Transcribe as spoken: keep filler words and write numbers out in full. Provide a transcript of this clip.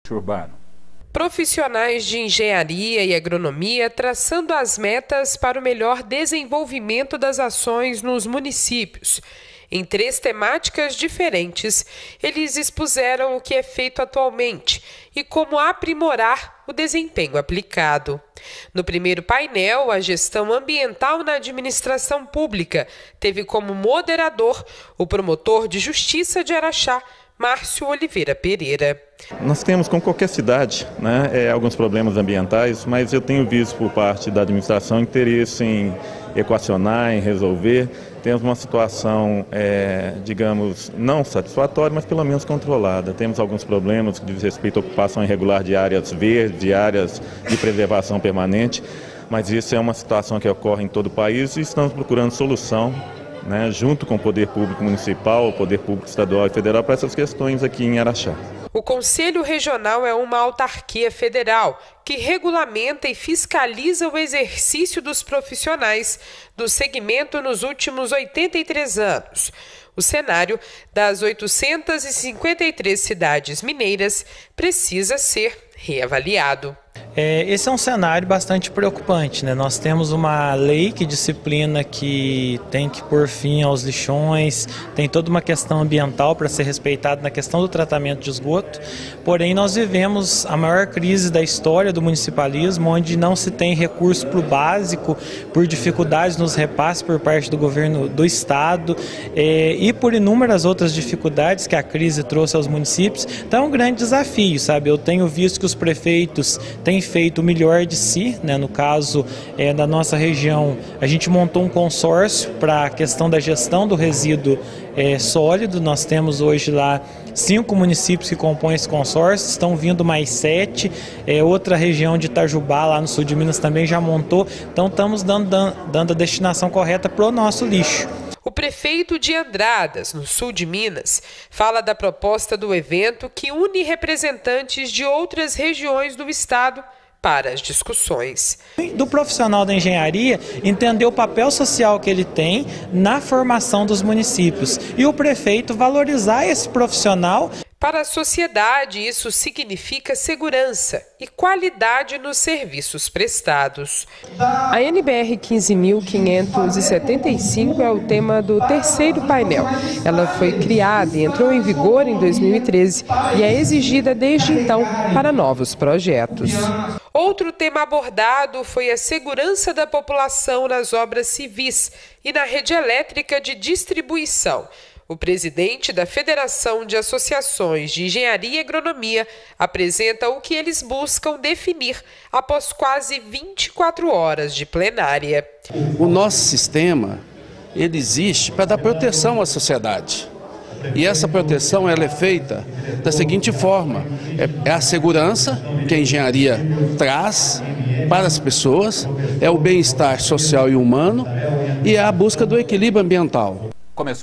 urbano. Profissionais de engenharia e agronomia traçando as metas para o melhor desenvolvimento das ações nos municípios. Em três temáticas diferentes, eles expuseram o que é feito atualmente e como aprimorar o desempenho aplicado. No primeiro painel, a gestão ambiental na administração pública teve como moderador o promotor de justiça de Araxá, Márcio Oliveira Pereira. Nós temos, como qualquer cidade, né, é, alguns problemas ambientais, mas eu tenho visto por parte da administração interesse em equacionar, em resolver. Temos uma situação, é, digamos, não satisfatória, mas pelo menos controlada. Temos alguns problemas que diz respeito à ocupação irregular de áreas verdes, de áreas de preservação permanente, mas isso é uma situação que ocorre em todo o país e estamos procurando solução, né, junto com o Poder Público Municipal, o Poder Público Estadual e Federal, para essas questões aqui em Araxá. O Conselho Regional é uma autarquia federal que regulamenta e fiscaliza o exercício dos profissionais do segmento nos últimos oitenta e três anos. O cenário das oitocentas e cinquenta e três cidades mineiras precisa ser reavaliado. É, esse é um cenário bastante preocupante, né? Nós temos uma lei que disciplina que tem que pôr fim aos lixões, tem toda uma questão ambiental para ser respeitada na questão do tratamento de esgoto, porém nós vivemos a maior crise da história do municipalismo, onde não se tem recurso para o básico, por dificuldades nos repasses por parte do governo do estado é, e por inúmeras outras dificuldades que a crise trouxe aos municípios. Então é um grande desafio, sabe? Eu tenho visto que os prefeitos têm feito o melhor de si, né? No caso é, da nossa região, a gente montou um consórcio para a questão da gestão do resíduo é, sólido. Nós temos hoje lá cinco municípios que compõem esse consórcio, estão vindo mais sete, é, outra região de Itajubá, lá no sul de Minas, também já montou, então estamos dando, dando a destinação correta para o nosso lixo. O prefeito de Andradas, no sul de Minas, fala da proposta do evento que une representantes de outras regiões do estado para as discussões. Do profissional da engenharia, entender o papel social que ele tem na formação dos municípios e o prefeito valorizar esse profissional. Para a sociedade, isso significa segurança e qualidade nos serviços prestados. A N B R quinze mil quinhentos e setenta e cinco é o tema do terceiro painel. Ela foi criada e entrou em vigor em dois mil e treze e é exigida desde então para novos projetos. Outro tema abordado foi a segurança da população nas obras civis e na rede elétrica de distribuição. O presidente da Federação de Associações de Engenharia e Agronomia apresenta o que eles buscam definir após quase vinte e quatro horas de plenária. O nosso sistema, ele existe para dar proteção à sociedade. E essa proteção ela é feita da seguinte forma: é a segurança que a engenharia traz para as pessoas, é o bem-estar social e humano e é a busca do equilíbrio ambiental.